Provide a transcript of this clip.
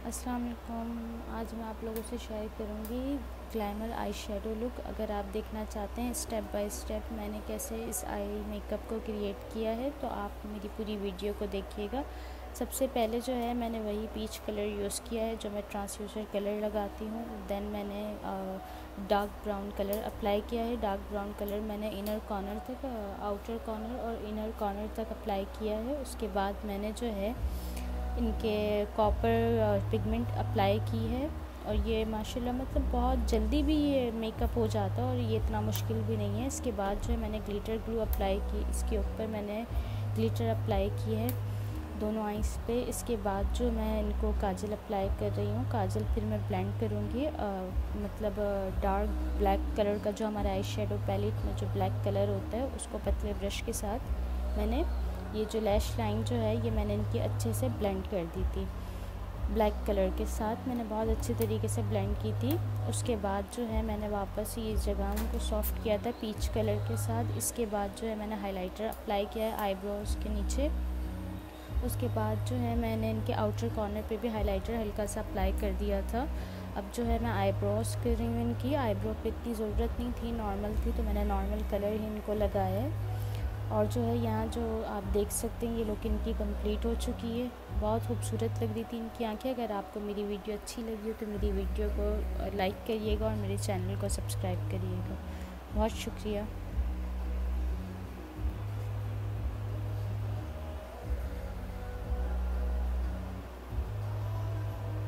अस्सलाम वालेकुम। आज मैं आप लोगों से शेयर करूंगी ग्लैमर आई शेडो लुक। अगर आप देखना चाहते हैं स्टेप बाय स्टेप मैंने कैसे इस आई मेकअप को क्रिएट किया है तो आप मेरी पूरी वीडियो को देखिएगा। सबसे पहले जो है मैंने वही पीच कलर यूज़ किया है जो मैं ट्रांसल्यूसर कलर लगाती हूँ। देन मैंने डार्क ब्राउन कलर अप्लाई किया है। डार्क ब्राउन कलर मैंने इनर कॉर्नर तक, आउटर कॉर्नर और इनर कॉर्नर तक अप्लाई किया है। उसके बाद मैंने जो है इनके कॉपर पिगमेंट अप्लाई की है और ये माशाल्लाह मतलब बहुत जल्दी भी ये मेकअप हो जाता है और ये इतना मुश्किल भी नहीं है। इसके बाद जो है मैंने ग्लिटर ग्लू अप्लाई की, इसके ऊपर मैंने ग्लिटर अप्लाई की है दोनों आईज़ पे। इसके बाद जो मैं इनको काजल अप्लाई कर रही हूँ। काजल फिर मैं ब्लेंड करूँगी, मतलब डार्क ब्लैक कलर का जो हमारा आई शेडो पैलेट में जो ब्लैक कलर होता है उसको पतले ब्रश के साथ मैंने ये जो लैश लाइन जो है ये मैंने इनकी अच्छे से ब्लेंड कर दी थी। ब्लैक कलर के साथ मैंने बहुत अच्छे तरीके से ब्लेंड की थी। उसके बाद जो है मैंने वापस ये जगह उनको सॉफ्ट किया था पीच कलर के साथ। इसके बाद जो है मैंने हाइलाइटर अप्लाई किया है आईब्रोज़ के नीचे। उसके बाद जो है मैंने इनके आउटर कॉर्नर पे भी हाइलाइटर हल्का सा अप्लाई कर दिया था। अब जो है मैं आईब्रोज़ कर रही हूँ इनकी। आईब्रो पे इतनी ज़रूरत नहीं थी, नॉर्मल थी, तो मैंने नॉर्मल कलर ही इनको लगाया है। और जो है यहाँ जो आप देख सकते हैं ये लुक इनकी कंप्लीट हो चुकी है। बहुत खूबसूरत लग रही थी इनकी आंखें। अगर आपको मेरी वीडियो अच्छी लगी हो तो मेरी वीडियो को लाइक करिएगा और मेरे चैनल को सब्सक्राइब करिएगा। बहुत शुक्रिया।